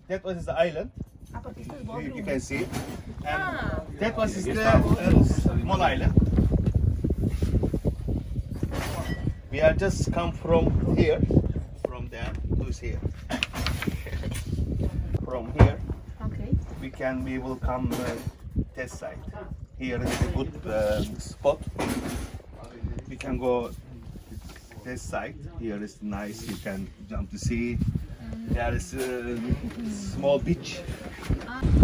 that was the island. You can see it. And that was the small island. We are just come from here, from there to here. From here, we will come test site. Here is a good spot. We can go test site. Here is nice. You can jump to sea. There is a small beach.